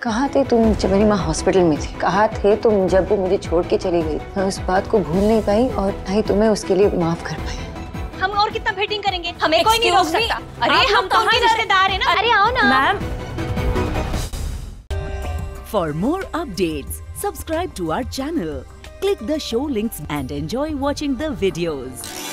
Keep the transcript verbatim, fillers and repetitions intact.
कहाँ थे तुम जब मेरी माँ हॉस्पिटल में थी? कहाँ थे तुम जब वो मुझे छोड़ के चली गई? मैं उस बात को भूल नहीं पाई और ना ही तुम्हें उसके लिए माफ कर पाई। हम और कितना भेटिंग करेंगे? हमें कोई नहीं रोक सकता। अरे हम तो उनके रिश्तेदार हैं ना। अरे आओ ना ma'am. For more updates, subscribe to our channel, click the show links and enjoy watching the videos.